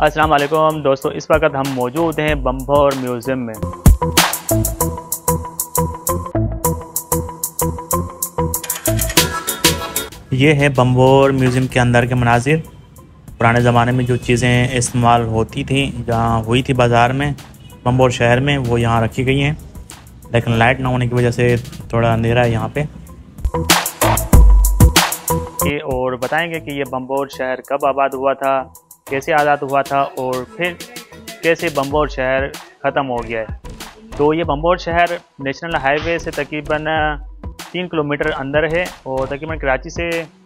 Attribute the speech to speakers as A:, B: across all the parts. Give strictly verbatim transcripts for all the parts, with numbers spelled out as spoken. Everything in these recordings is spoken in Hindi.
A: अस्सलाम वालेकुम दोस्तों, इस वक्त हम मौजूद हैं बम्बोर म्यूज़ियम में। ये है बम्बोर म्यूज़ियम के अंदर के मनाजिर। पुराने ज़माने में जो चीज़ें इस्तेमाल होती थी, जहाँ हुई थी बाज़ार में, बम्बोर शहर में, वो यहाँ रखी गई हैं। लेकिन लाइट ना होने की वजह से थोड़ा अंधेरा है यहाँ पे। और बताएंगे कि ये बम्बोर शहर कब आबाद हुआ था, कैसे आज़ाद हुआ था और फिर कैसे बम्बोर शहर ख़त्म हो गया है। तो ये बम्बोर शहर नेशनल हाईवे से तकरीबन तीन किलोमीटर अंदर है और तकरीबन कराची से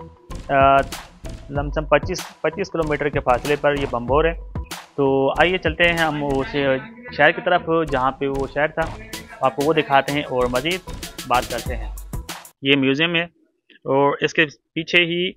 A: लमसम पच्चीस पच्चीस किलोमीटर के फासले पर ये बम्बोर है। तो आइए चलते हैं हम उस शहर की तरफ जहाँ पे वो शहर था, आपको वो दिखाते हैं और मज़ीद बात करते हैं। ये म्यूज़ियम है और इसके पीछे ही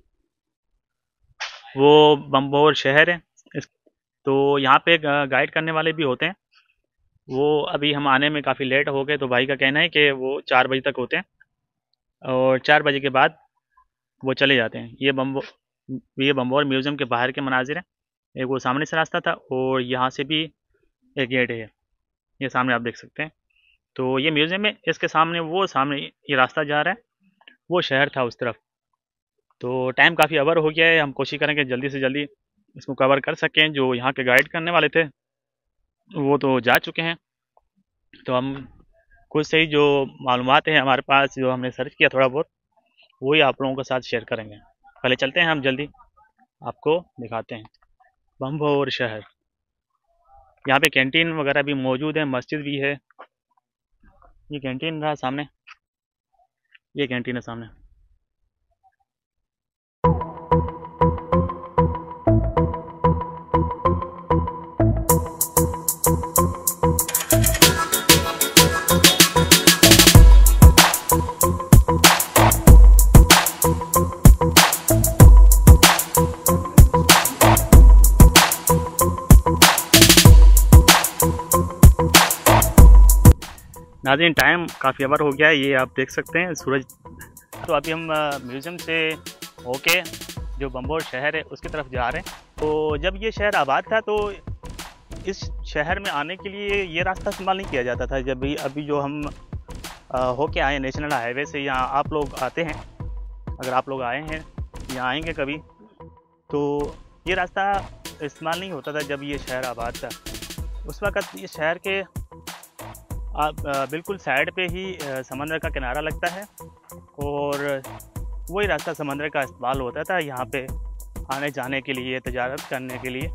A: वो बम्बोर शहर है। इस तो यहाँ पे गाइड करने वाले भी होते हैं। वो अभी हम आने में काफ़ी लेट हो गए, तो भाई का कहना है कि वो चार बजे तक होते हैं और चार बजे के बाद वो चले जाते हैं। ये बम्बो ये बम्बोर म्यूज़ियम के बाहर के मनाजिर हैं। एक वो सामने से रास्ता था और यहाँ से भी एक गेट है, ये सामने आप देख सकते हैं। तो ये म्यूज़ियम है, इसके सामने वो सामने ये रास्ता जा रहा है, वो शहर था उस तरफ। तो टाइम काफ़ी ओवर हो गया है, हम कोशिश करेंगे जल्दी से जल्दी इसको कवर कर सकें। जो यहाँ के गाइड करने वाले थे वो तो जा चुके हैं, तो हम कुछ सही जो मालूमात है हमारे पास, जो हमने सर्च किया थोड़ा बहुत, वही आप लोगों के साथ शेयर करेंगे। पहले चलते हैं, हम जल्दी आपको दिखाते हैं बम्बोर शहर। यहाँ पे कैंटीन वगैरह भी मौजूद है, मस्जिद भी है। ये कैंटीन रहा सामने, ये कैंटीन है सामने। नाज़रीन, टाइम काफ़ी ओवर हो गया है, ये आप देख सकते हैं सूरज। तो अभी हम म्यूज़ियम से होके जो बम्बोर शहर है उसकी तरफ जा रहे हैं। तो जब ये शहर आबाद था तो इस शहर में आने के लिए ये रास्ता इस्तेमाल नहीं किया जाता था। जब भी अभी जो हम होके आए नेशनल हाईवे से, यहाँ आप लोग आते हैं, अगर आप लोग आए हैं या आएंगे कभी, तो ये रास्ता इस्तेमाल नहीं होता था जब ये शहर आबाद था। उस वक़्त ये शहर के आप बिल्कुल साइड पे ही समंदर का किनारा लगता है और वही रास्ता समंदर का इस्तेमाल होता था यहाँ पे आने जाने के लिए, तजारत करने के लिए।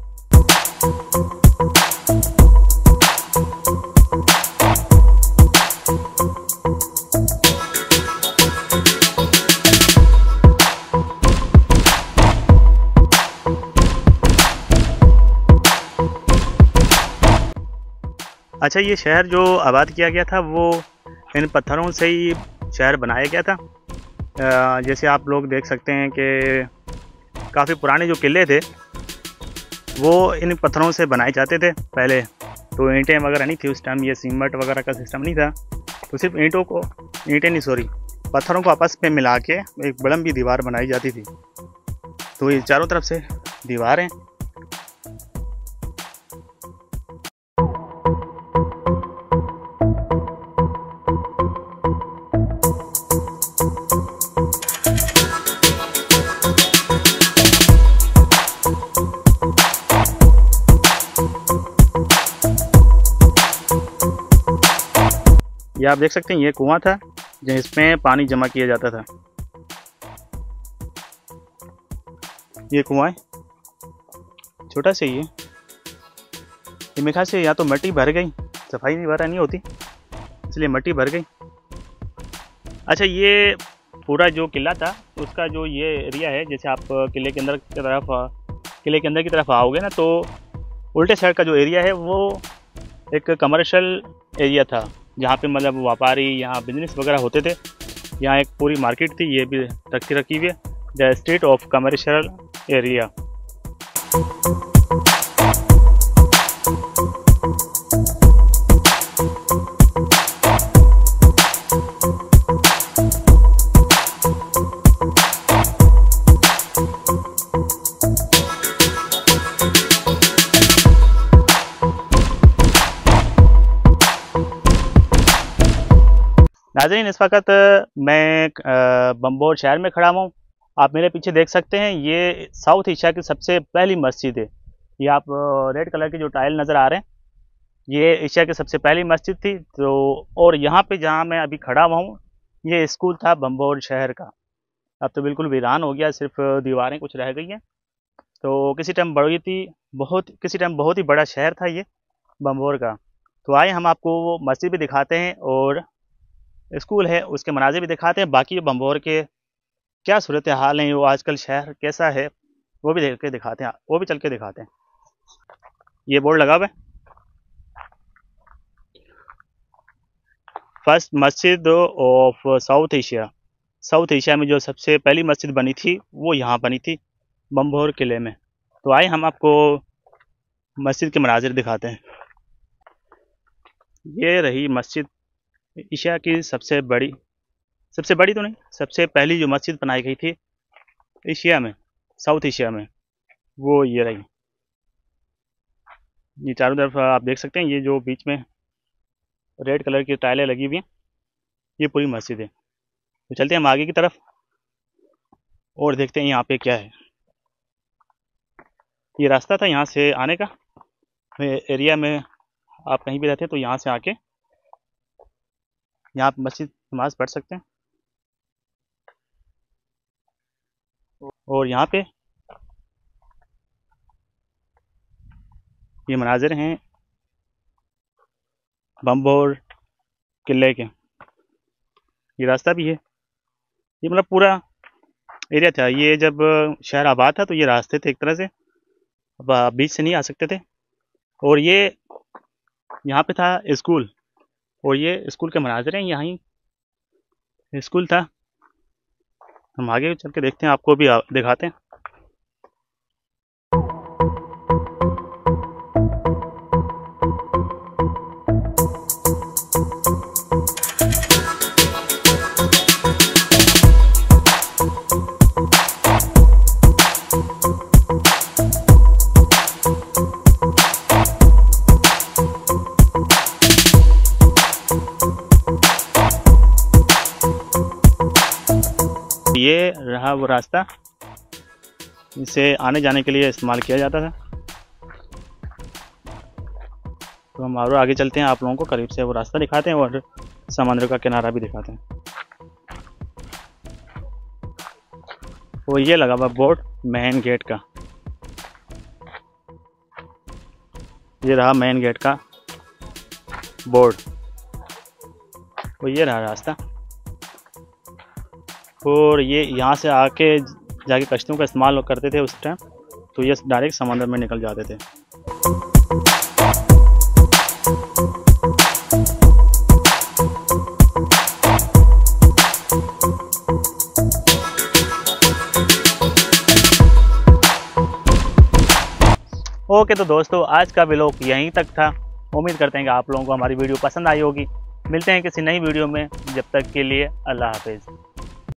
A: अच्छा, ये शहर जो आबाद किया गया था वो इन पत्थरों से ही शहर बनाया गया था। जैसे आप लोग देख सकते हैं कि काफ़ी पुराने जो किले थे वो इन पत्थरों से बनाए जाते थे पहले। तो ईंटें वगैरह नहीं थी उस टाइम, ये सीमेंट वगैरह का सिस्टम नहीं था। तो सिर्फ ईंटों को ईंटें नहीं सॉरी पत्थरों को आपस में मिला के एक बड़ी भी दीवार बनाई जाती थी। तो ये चारों तरफ से दीवारें। ये आप देख सकते हैं, ये कुआं था जिसमें पानी जमा किया जाता था। ये कुआं है, छोटा सा ही है। ये मेरे ख्याल से या तो मिट्टी भर गई, सफाई नहीं भरा नहीं होती, इसलिए मिट्टी भर गई। अच्छा, ये पूरा जो किला था उसका जो ये एरिया है, जैसे आप किले के अंदर की तरफ किले के अंदर की तरफ आओगे ना, तो उल्टे साइड का जो एरिया है वो एक कमर्शियल एरिया था, जहाँ पे मतलब व्यापारी यहाँ बिजनेस वगैरह होते थे। यहाँ एक पूरी मार्केट थी, ये भी रखी रखी हुई है, the street of commercial area. नाज़रीन, इस वक्त मैं बम्बोर शहर में खड़ा हूँ। आप मेरे पीछे देख सकते हैं, ये साउथ एशिया की सबसे पहली मस्जिद है। ये आप रेड कलर के जो टाइल नज़र आ रहे हैं, ये एशिया की सबसे पहली मस्जिद थी। तो और यहाँ पे जहाँ मैं अभी खड़ा हुआ हूँ, ये स्कूल था बम्बोर शहर का। अब तो बिल्कुल वीरान हो गया, सिर्फ दीवारें कुछ रह गई हैं। तो किसी टाइम बड़ी थी बहुत किसी टाइम बहुत ही बड़ा शहर था ये बम्बोर का। तो आए हम आपको वो मस्जिद भी दिखाते हैं और स्कूल है उसके मनाज़िर भी दिखाते हैं। बाकी बम्बोर के क्या सूरत हाल है, वो आजकल शहर कैसा है, वो भी देख के दिखाते हैं, वो भी चल के दिखाते हैं। ये बोर्ड लगा हुआ है, फर्स्ट मस्जिद of South Asia. South Asia में जो सबसे पहली मस्जिद बनी थी वो यहाँ बनी थी, बम्बोर किले में। तो आए हम आपको मस्जिद के मनाज़िर दिखाते हैं। ये रही मस्जिद, एशिया की सबसे बड़ी सबसे बड़ी तो नहीं, सबसे पहली जो मस्जिद बनाई गई थी एशिया में, साउथ एशिया में, वो ये रही। ये चारों तरफ आप देख सकते हैं, ये जो बीच में रेड कलर की टाइलें लगी हुई हैं, ये पूरी मस्जिद है। तो चलते हैं हम आगे की तरफ और देखते हैं यहाँ पे क्या है। ये रास्ता था यहाँ से आने का। एरिया में आप कहीं भी रहते हैं तो यहाँ से आके यहाँ मस्जिद नमाज पढ़ सकते हैं। और यहाँ पे ये मनाज़िर हैं बम्बोर किले के। ये रास्ता भी है, ये मतलब पूरा एरिया था। ये जब शहर आबाद था तो ये रास्ते थे एक तरह से, अब बीच से नहीं आ सकते थे। और ये यहाँ पे था स्कूल, और ये स्कूल के मनाज़िर हैं, यहाँ ही स्कूल था। हम आगे चल के देखते हैं, आपको भी दिखाते हैं। ये रहा वो रास्ता, इसे आने जाने के लिए इस्तेमाल किया जाता था। तो हम और आगे चलते हैं, आप लोगों को करीब से वो रास्ता दिखाते हैं और समंदर का किनारा भी दिखाते हैं। वो ये लगा हुआ बोर्ड मेन गेट का, ये रहा मेन गेट का बोर्ड। वो ये रहा रास्ता, और ये यहाँ से आके जाके कश्तियों का इस्तेमाल करते थे उस टाइम, तो ये डायरेक्ट समंदर में निकल जाते थे। ओके तो दोस्तों, आज का व्लॉग यहीं तक था। उम्मीद करते हैं कि आप लोगों को हमारी वीडियो पसंद आई होगी। मिलते हैं किसी नई वीडियो में, जब तक के लिए अल्लाह हाफिज़।